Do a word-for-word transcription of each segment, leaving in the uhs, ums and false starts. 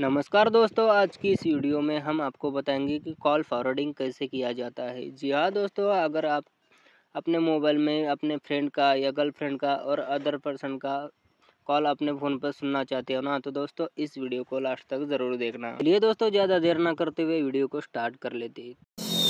नमस्कार दोस्तों, आज की इस वीडियो में हम आपको बताएंगे कि कॉल फॉरवर्डिंग कैसे किया जाता है। जी हाँ दोस्तों, अगर आप अपने मोबाइल में अपने फ्रेंड का या गर्लफ्रेंड का और अदर पर्सन का कॉल अपने फ़ोन पर सुनना चाहते हो ना, तो दोस्तों इस वीडियो को लास्ट तक ज़रूर देखना। चलिए दोस्तों, ज़्यादा देर ना करते हुए वीडियो को स्टार्ट कर लेते हैं।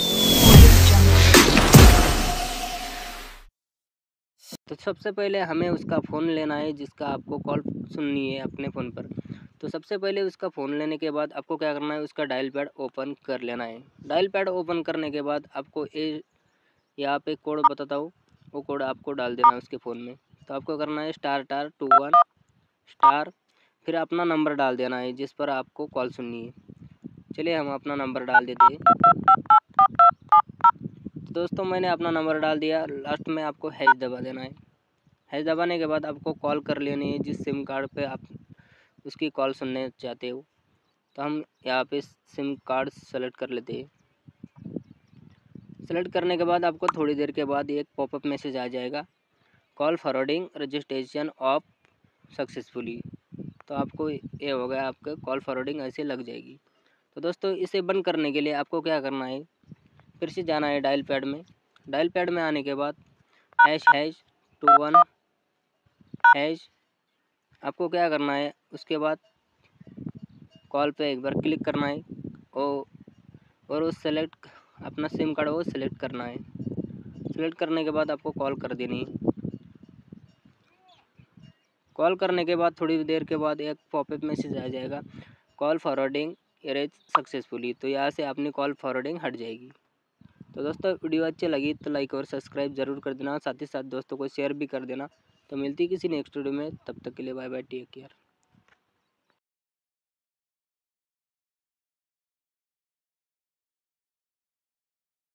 तो सबसे पहले हमें उसका फ़ोन लेना है जिसका आपको कॉल सुननी है अपने फ़ोन पर। तो सबसे पहले उसका फ़ोन लेने के बाद आपको क्या करना है, उसका डायल पैड ओपन कर लेना है। डायल पैड ओपन करने के बाद आपको ए यहाँ पे कोड बताता हूँ, वो कोड आपको डाल देना है उसके फ़ोन में। तो आपको करना है star star two one star, फिर अपना नंबर डाल देना है जिस पर आपको कॉल सुननी है। चलिए हम अपना नंबर डाल देते हैं। तो दोस्तों मैंने अपना नंबर डाल दिया, लास्ट में आपको हैश दबा देना है। हैश दबाने के बाद आपको कॉल कर लेनी है जिस सिम कार्ड पे आप उसकी कॉल सुनने चाहते हो। तो हम यहाँ पे सिम कार्ड सेलेक्ट कर लेते हैं। सेलेक्ट करने के बाद आपको थोड़ी देर के बाद एक पॉपअप मैसेज आ जाएगा, call forwarding registration of successfully. तो आपको ये हो गया, आपका कॉल फॉरवर्डिंग ऐसे लग जाएगी। तो दोस्तों इसे बंद करने के लिए आपको क्या करना है, फिर से जाना है डायल पैड में। डायल पैड में आने के बाद hash hash two one hash आपको क्या करना है, उसके बाद कॉल पे एक बार क्लिक करना है और और उस सेलेक्ट अपना सिम कार्ड वो सेलेक्ट करना है। सेलेक्ट करने के बाद आपको कॉल कर देनी है। कॉल करने के बाद थोड़ी देर के बाद एक पॉपअप मैसेज आ जाएगा, कॉल फॉरवर्डिंग इरेज सक्सेसफुली। तो यहाँ से अपनी कॉल फॉरवर्डिंग हट जाएगी। तो दोस्तों वीडियो अच्छी लगी तो लाइक और सब्सक्राइब ज़रूर कर देना, साथ ही साथ दोस्तों को शेयर भी कर देना। तो मिलती किसी नेक्स्ट वीडियो में, तब तक के लिए बाय बाय, टेक केयर।